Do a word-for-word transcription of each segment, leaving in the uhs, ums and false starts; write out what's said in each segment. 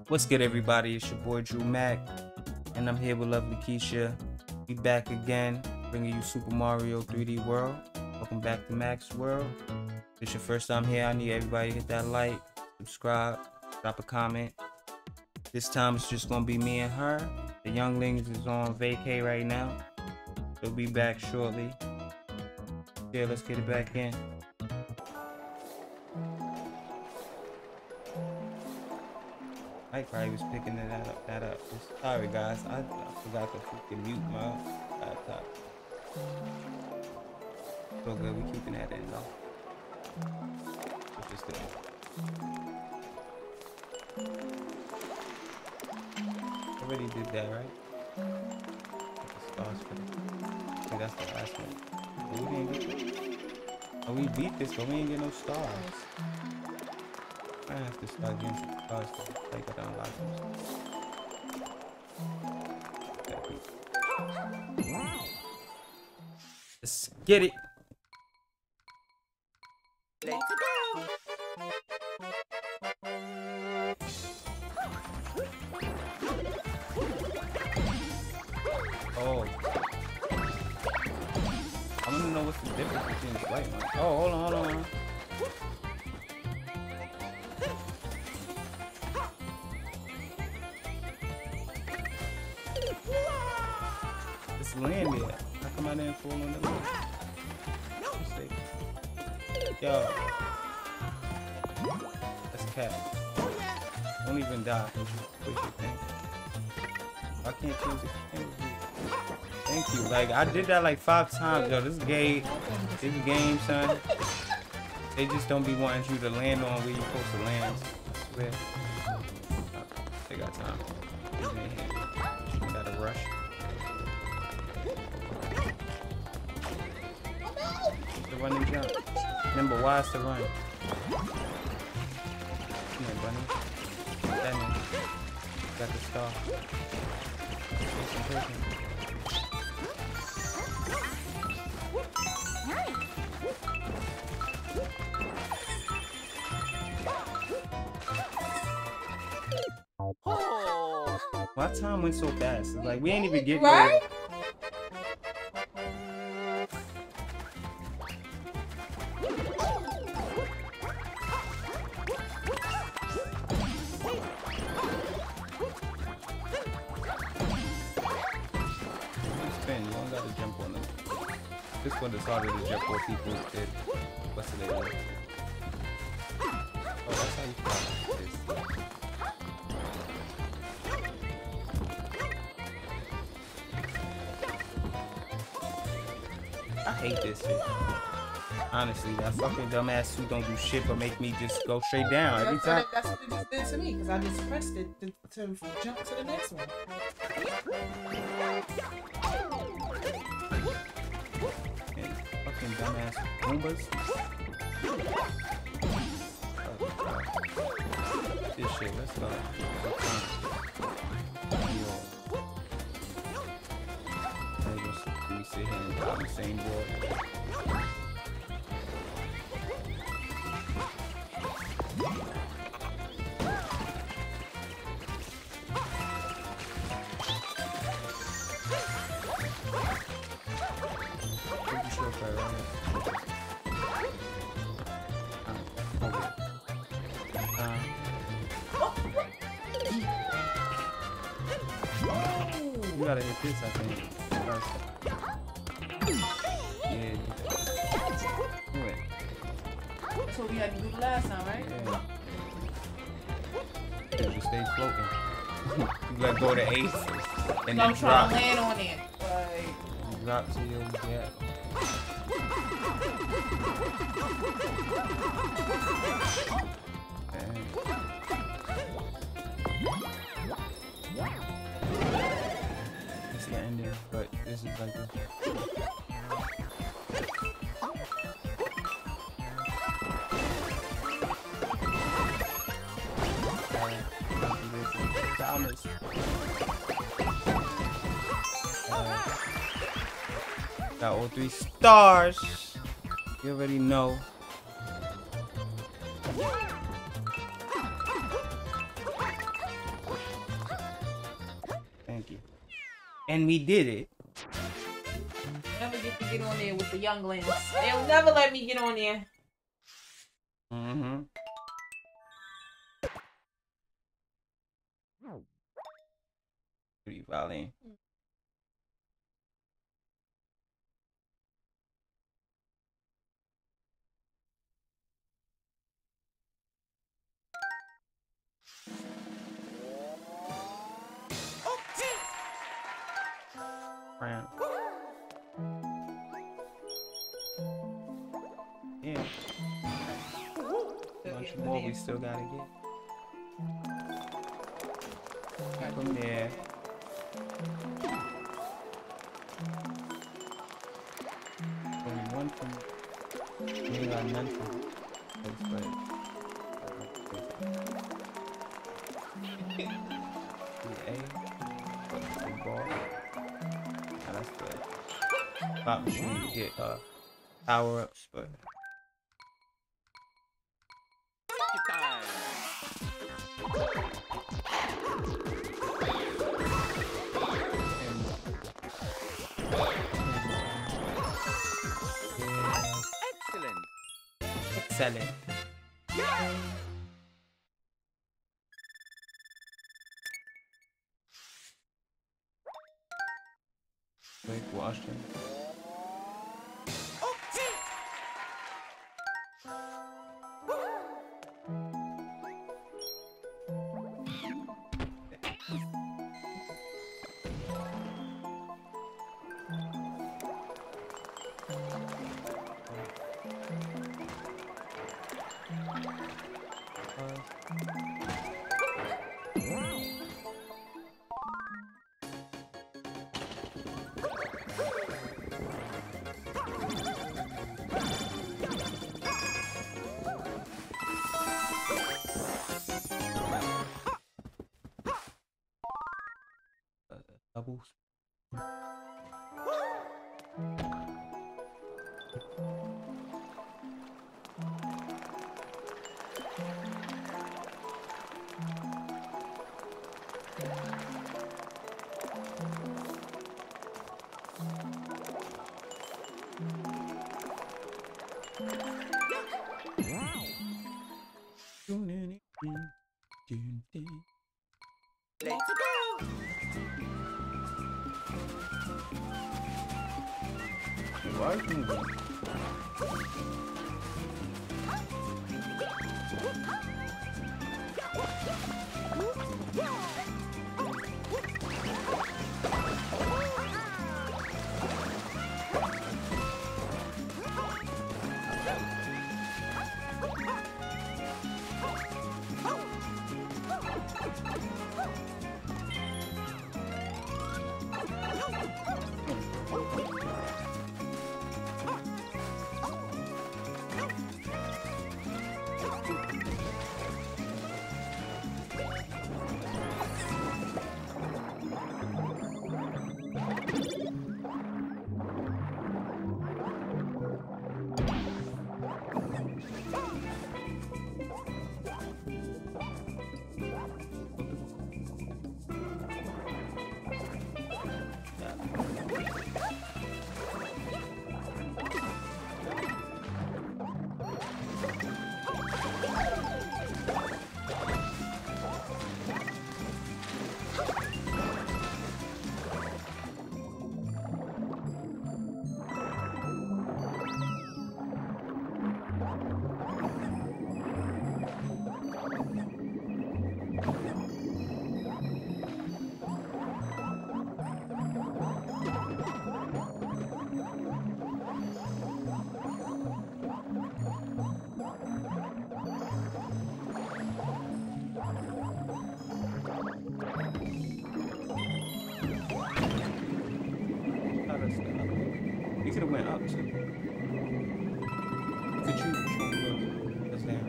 What's good, everybody? It's your boy Drew Mac, and I'm here with lovely Keisha. We back again, bringing you Super Mario three D World. Welcome back to Mac's World. If it's your first time here, I need everybody to hit that like, subscribe, drop a comment. This time it's just gonna be me and her. The younglings is on vacay right now. They'll be back shortly. Yeah, let's get it back in. Mike probably was picking that up. That up. Sorry guys, I, I forgot to freaking mute my laptop. So good, we keeping that in though. It's just it. Already did that, right? The stars for it. Okay, that's the last one. But we didn't get it. Oh, we beat this, but we ain't get no stars. I have to start getting some stars to take it down like this. Let's get it. Let's go. Oh. I want to know what's the difference between the white one. Oh, hold on, hold on. Land there. How come I didn't fall on the land? Yo. That's cat. Don't even die. Push your thing. I can't choose it. Thank you. Like, I did that like five times, yo. This game, this game, son. They just don't be wanting you to land on where you're supposed to land. I swear. They got time. You gotta rush. The run and jump. Remember, why is to run? Come here, bunny. That man. Got the star. Oh. Why time went so fast? It's like we ain't even getting right? there. This one is harder to jump for people did. What's the name? Oh, that's how you fly this. I hate this shit. Honestly, that fucking dumbass suit don't do shit but make me just go straight down every time. That's what it just did to me, because I just pressed it to, to jump to the next one. Dumbass Goombas. This shit, let's go. Let me sit here and drop the same board. You gotta hit this, I think. Yeah. Do it. That's what we had to do the last time, right? Yeah. You just stay floating. You let go to eight, and So I'm then trying drop. to land on it. Like, You drop to your yeah. It's the ending, but this is like this. Thomas. Got all three stars. You already know. And we did it. Never get to get on there with the younglings. They'll never let me get on there. Mm-hmm. Pretty violent. Round. Yeah. Bunch more we still gotta get. From there. Only one from. We got none from. That's right. A. Big ball. Now that's the pop machine to get uh power ups, but. Excellent. Wait, wash him. Doubles. Let's go. Right moving. You could have went up too. You could choose which one to go. That's down.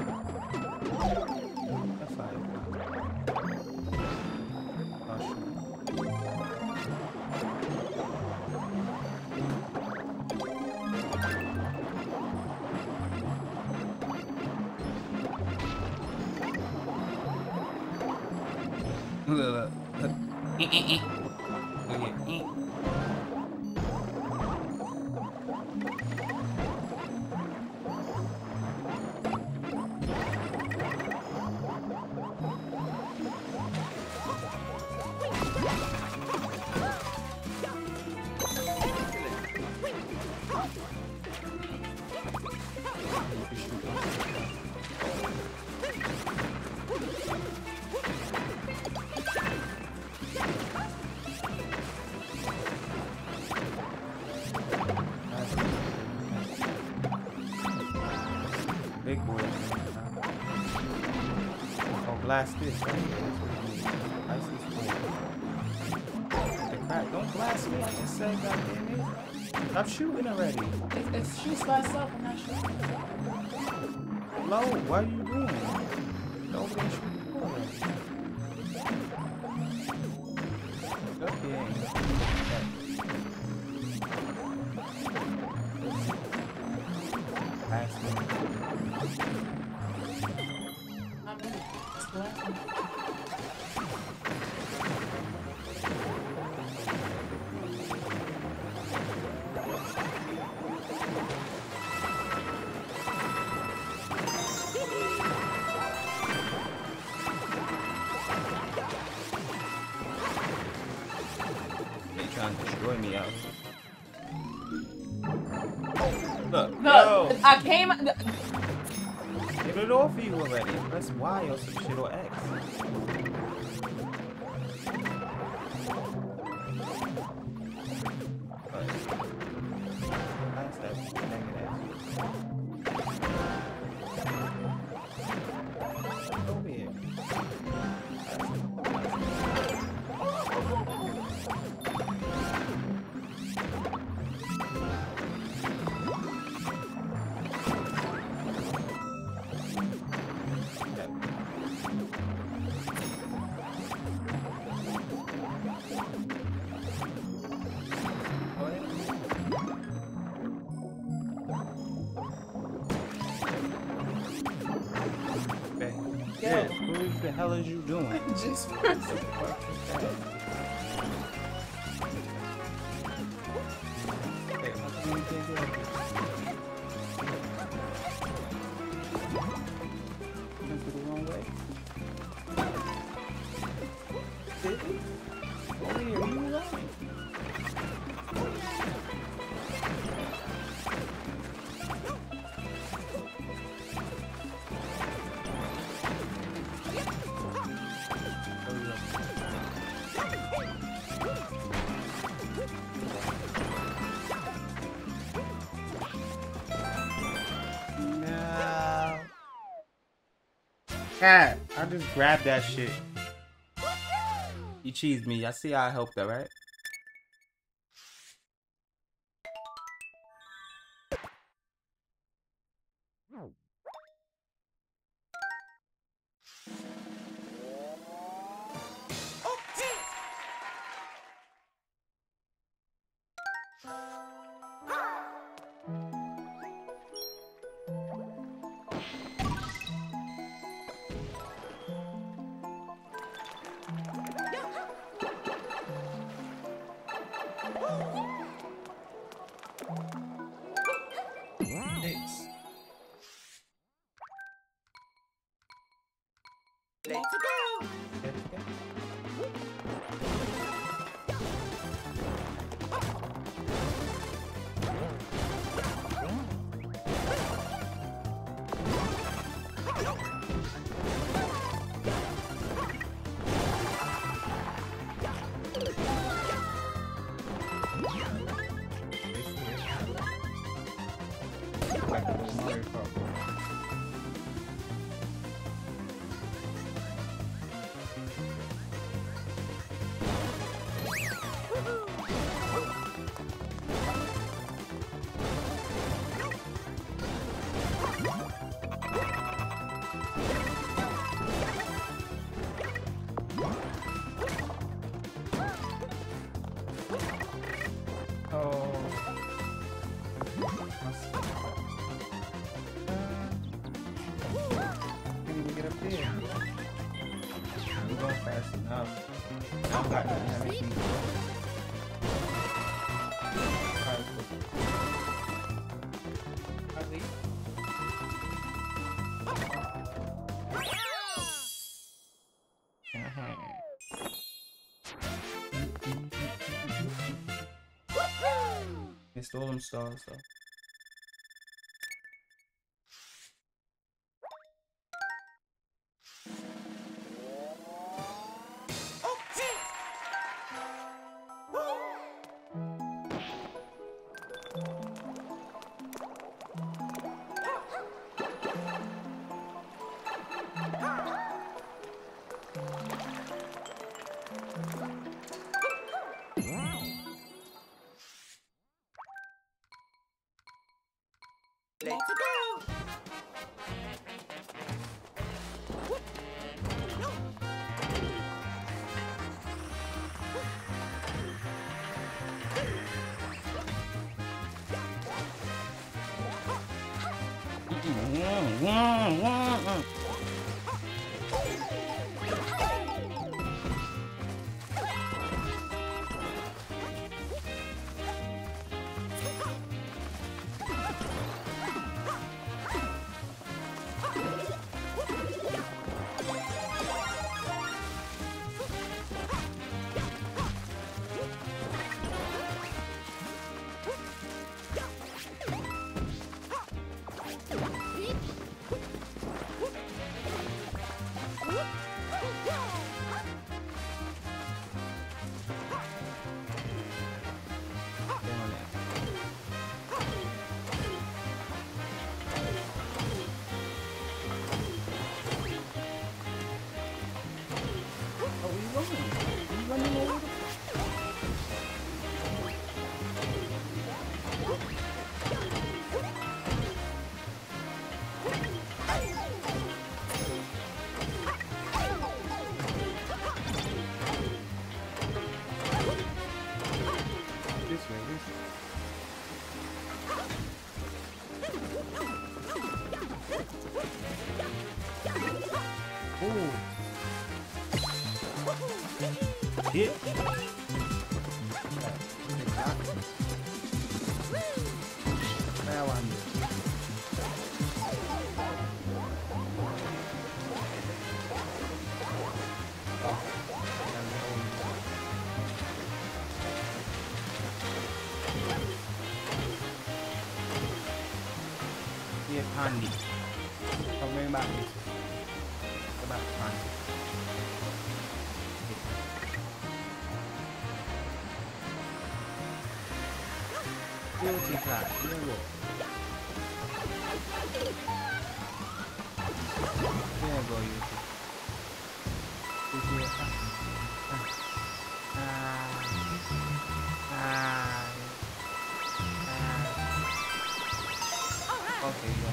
That's fine. Oh, shoot. Look, look. Eh, eh, eh. Look here. Eh. Big boy. Oh, blast this. Right? That's what you need. Ice this boy. The crap. Don't blast me. I just said, goddamn it. Stop shooting already. It, it shoots by itself. I'm not shooting. Hello, what are you doing? Go over there and shoot the ball already. Up here. Blast me. I'm in it. It's blasting. They trying to destroy me out here. Look, No, yo, I came. get it off of you already. Press Y or some shit or X. Blast that negative. Over here. Yo. What the hell is you doing? Just What the fuck is that? Hey, how come you can't do that? You went the wrong way. Did you? Over here, you right. No. Cat, I just grabbed that shit. You cheesed me. I see how I helped that, right? Let's go. going fast enough. I don't got nothing that makes me go. Alright, Are we? Missed all them stars though. Let's go! Hit. Iya Pandi. Kamu yang bagus. Coba Pandi. Beauty card, ini loh. Ini go YouTube. Video ah. Ah. Ah. Ah. Oke, ya.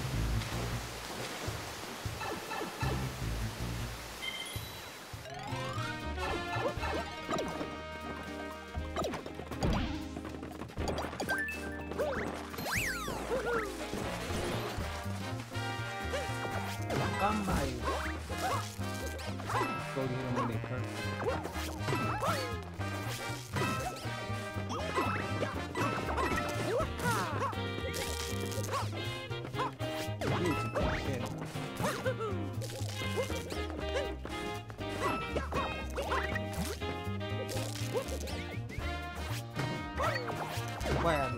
Kamay. Go to him when they perfect. Why are you?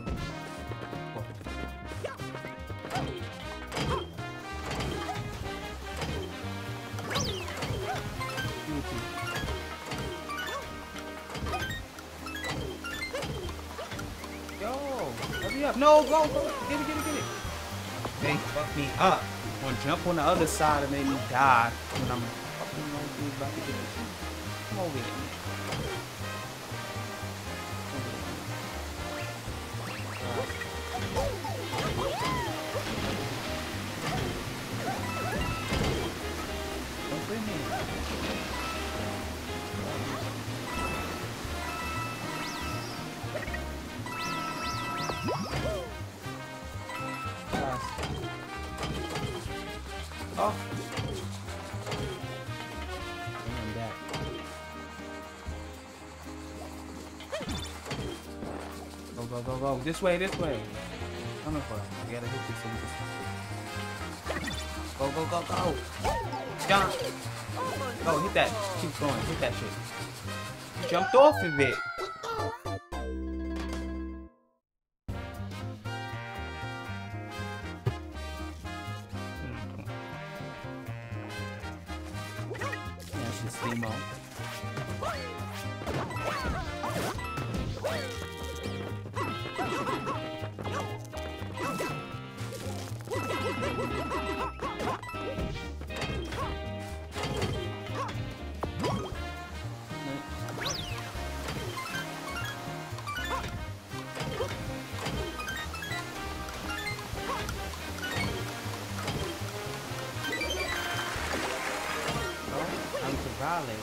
No, go, go, get it, get it, get it. They fucked me up. Gonna jump on the other side and make me die when I'm fucking about to get it. Come over here. Don't bring me. Oh. And I'm back. Go, go, go. This way, this way. Coming for us. We gotta hit this so we can... Go, go, go, go. Jump. Go, hit that. Keep going. Hit that shit. Jumped off of it. That's just steam on. Vale.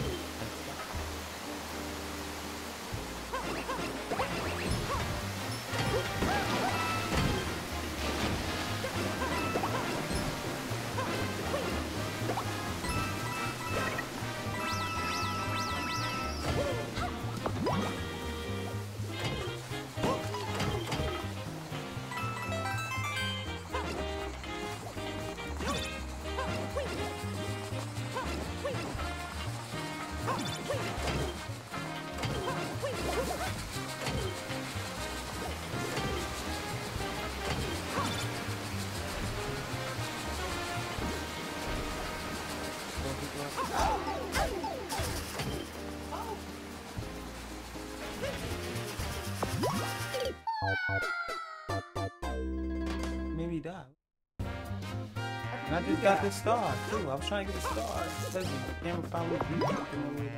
Maybe die. And I just got the star too. I was trying to get the star. It says the camera finally beat something over there.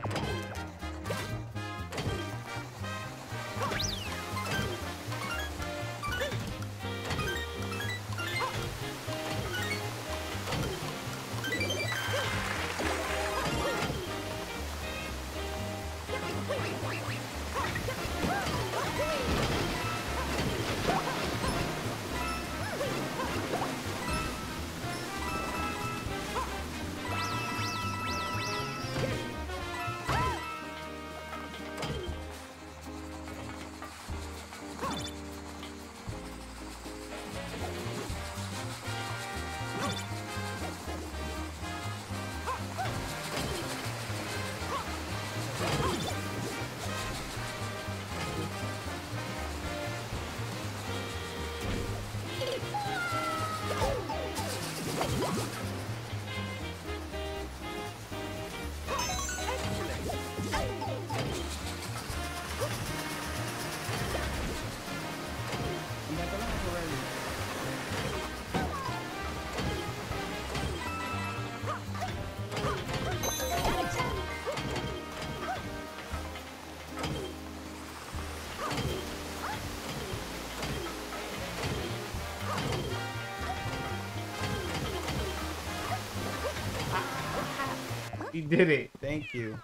You did it. Thank you.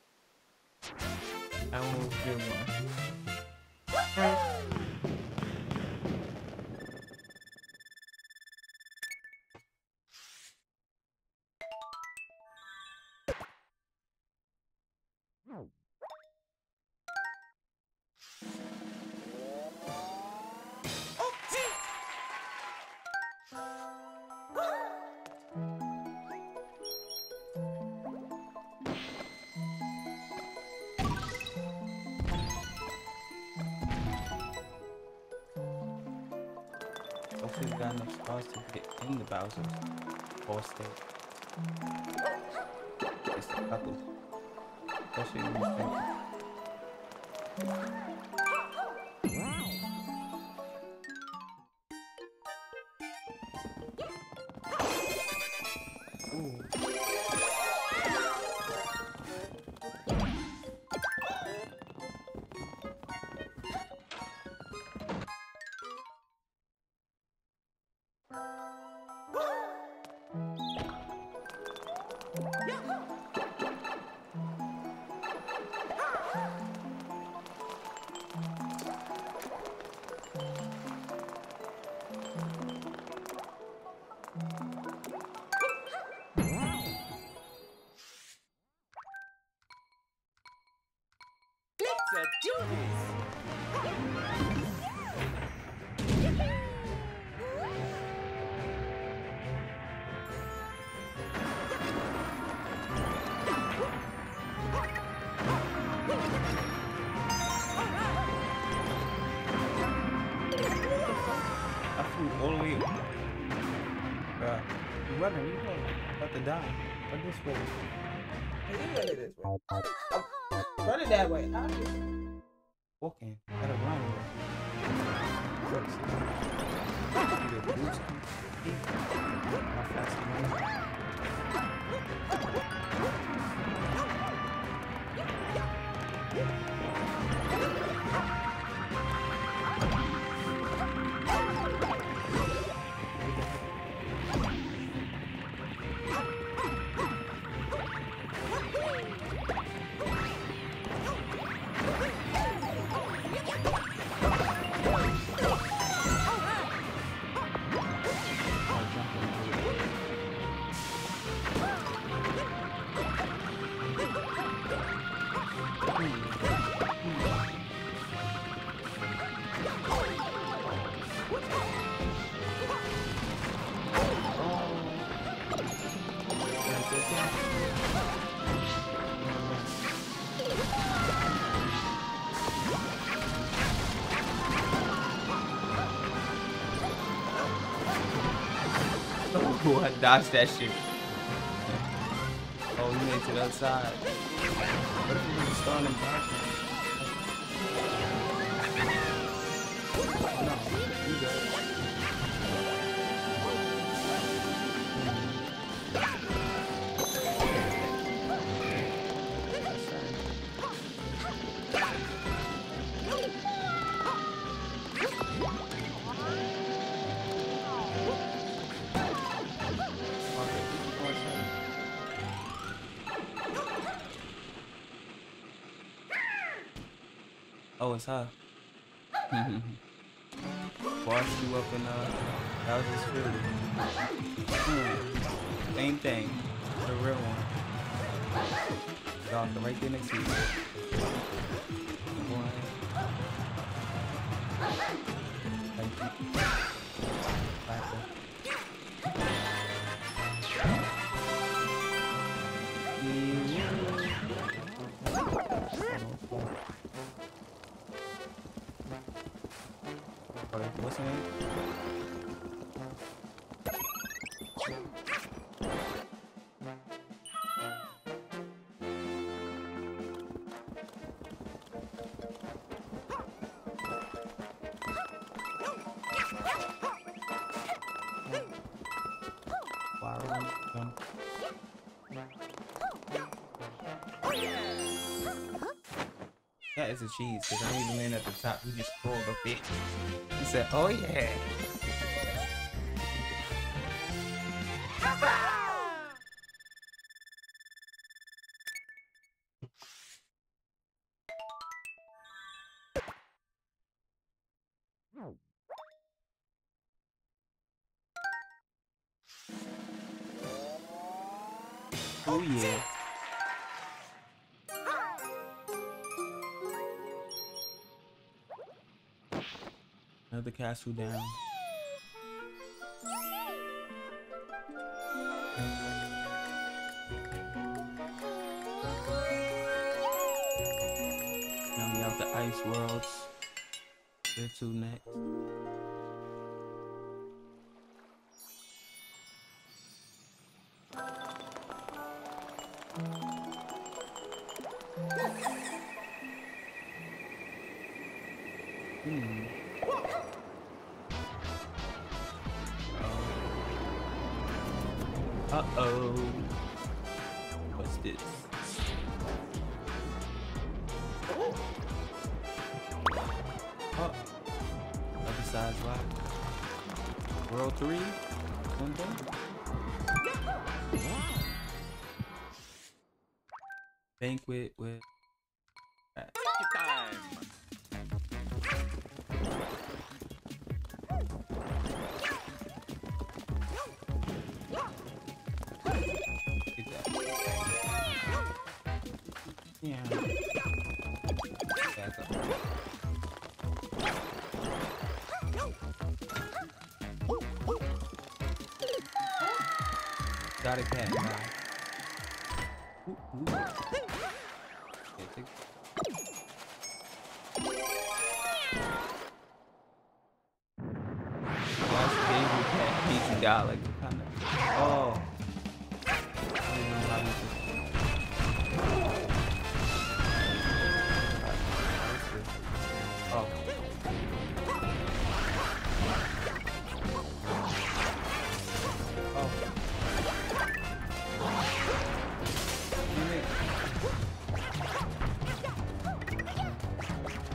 I almost did one. Hopefully we got enough stars to get in the Bowser's boss state. Just a couple. Especially when you think. Ooh. Let's do this. running. You know, about to die. Run this way. You run it this way. Run it that way. Obviously. Walking. Gotta run. Either boost. How fast you run. Oh, I dodged that shit. Oh, you made it to the other side. What if you were starting back? No, you good. Oh, it's her. Washed you up in uh, that was just food. Mm. Same thing, the real one. Got the right there next to you. Boy. Thank you. Classic. What's her name? That is a cheese, because I'm even in at the top. He just scrolled up there. He said, oh yeah. Oh yeah. Another castle down. Now we out the ice worlds. Where to next? Hmm. Uh-oh. What's this? Oh. Other side's locked. World three? One thing? Banquet with... Right. Time. Yeah. Back up. Got a cat, guy. Ooh, ooh. Okay, take... That's baby cat. He's got like kind of. Oh.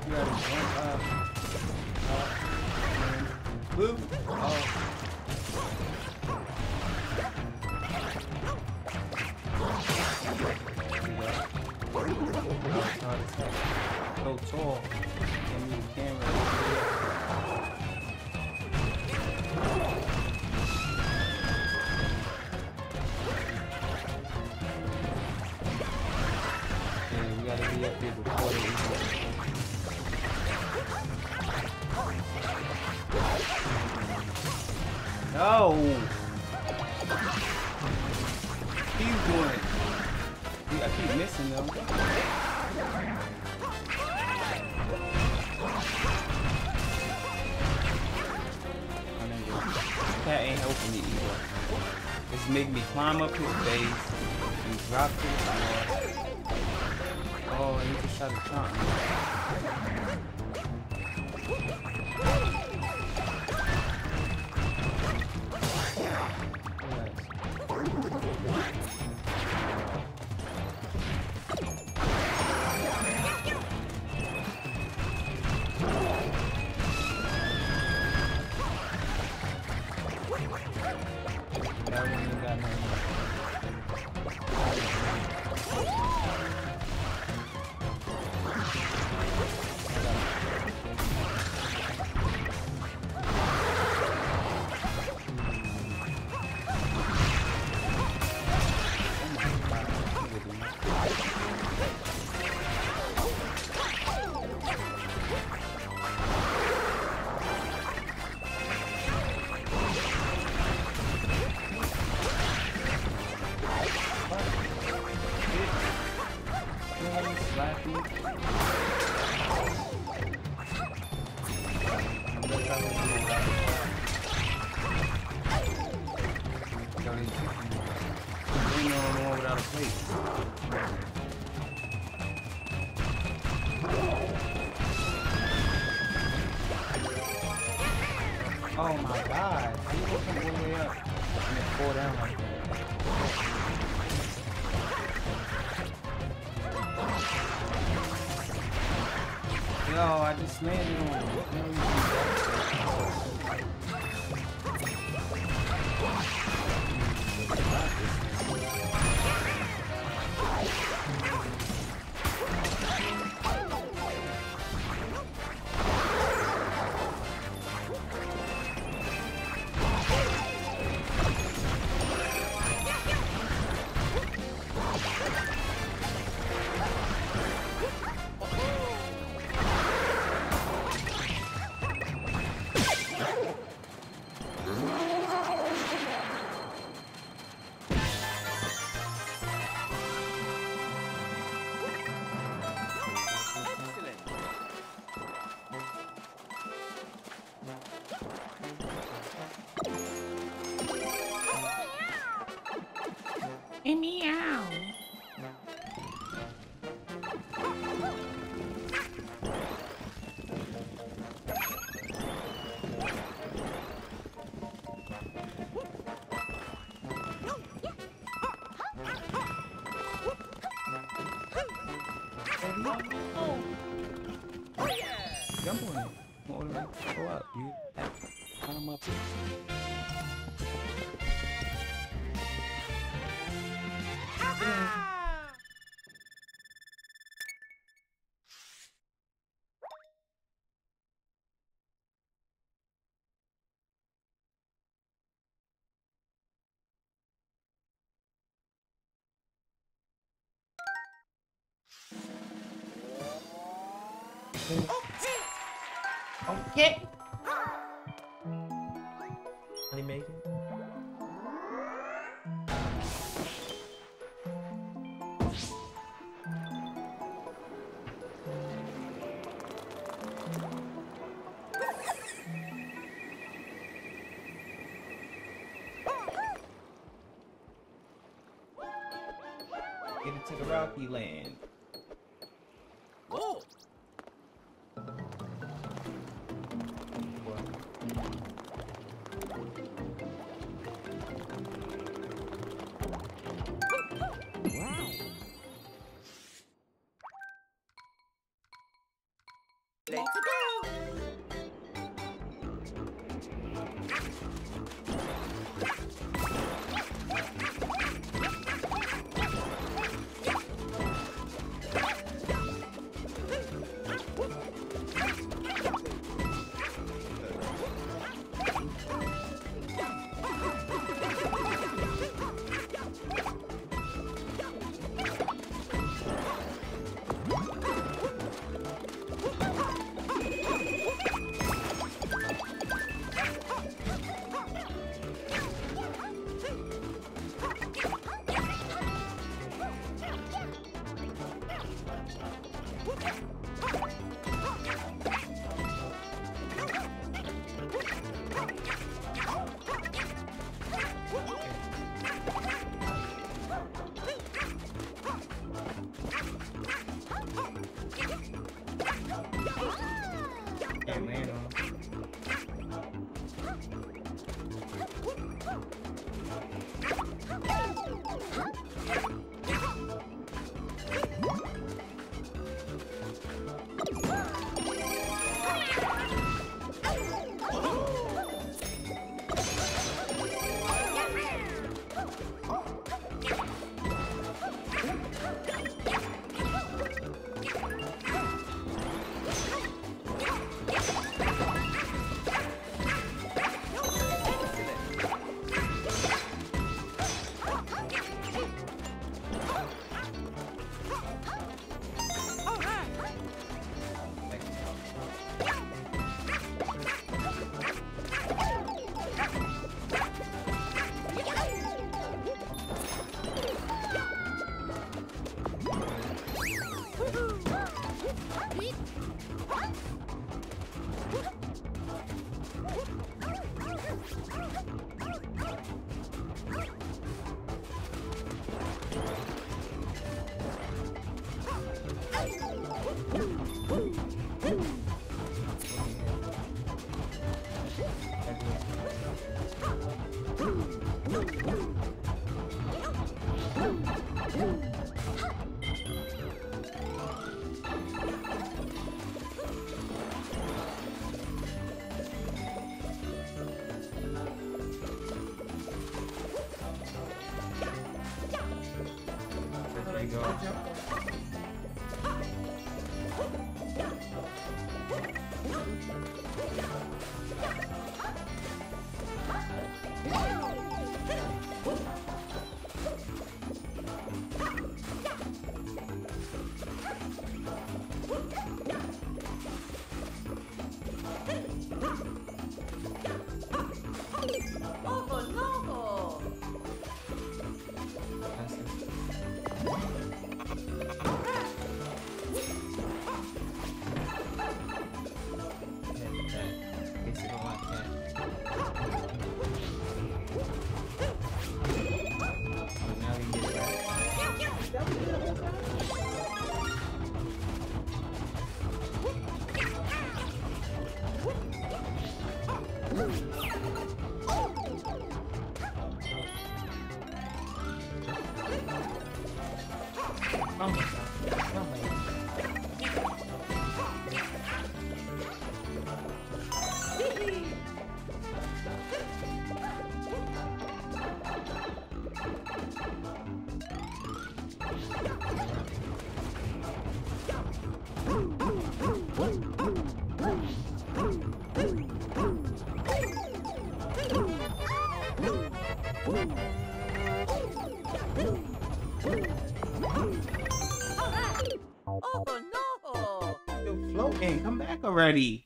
You gotta jump up. Up. Boop. Oh. So tall. Can't move the camera. Yeah, we gotta be up here before they eat. No! He's doing it. I keep missing them. Cat ain't helping me either. It's making me climb up his base and drop to the floor. Oh, he just tried to trump me. That one ain't got nothing. Oh my god, how you gonna come all the way up and then fall down like that? Yo, I just landed on it. Meow. Jump on it. All the way. Go up. You climb up here. Okay. Honey make it? Get into the Rocky Land. Oh! Let's go. Can't land on. There you go. Oh no! That's it. Oh my god. Oh my god. Oh no! Still floating. Come back already.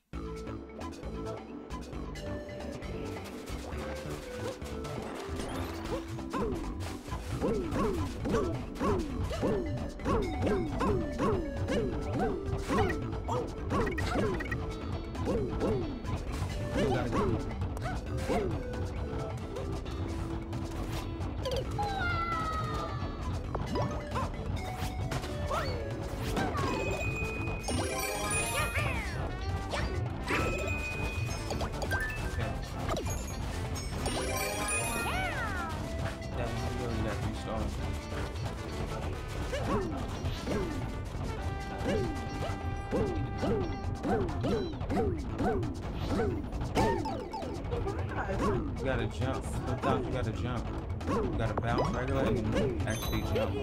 gotta jump. Sometimes you gotta jump. You gotta bounce regular and then actually jump.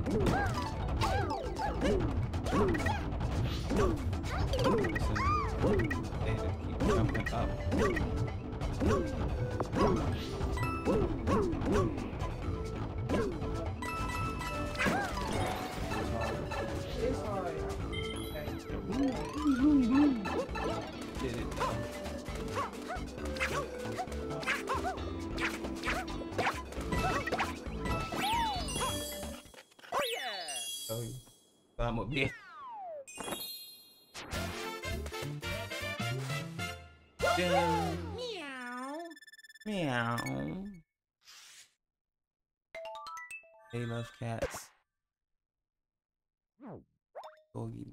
They keep jumping up. It's hard. Did it though. Oh, you. I'm a bit. Meow. Meow. They love cats. Boogie.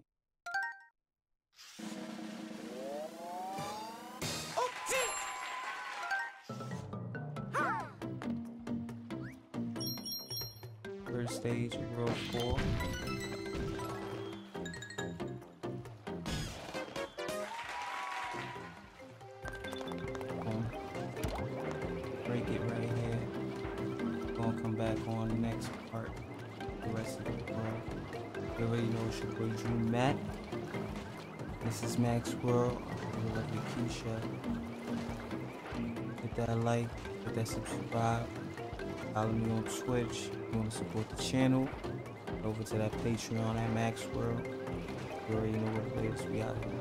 First stage of row four. Boom. Break it right here. Gonna come back on the next part. The rest of the world. You already know it's your boy Drew Mac. This is Max World. I'm lovely Keisha. Hit that like, hit that subscribe. Follow me on Twitch. If you want to support the channel, over to that Patreon at Max World. You already know what it is. We out here.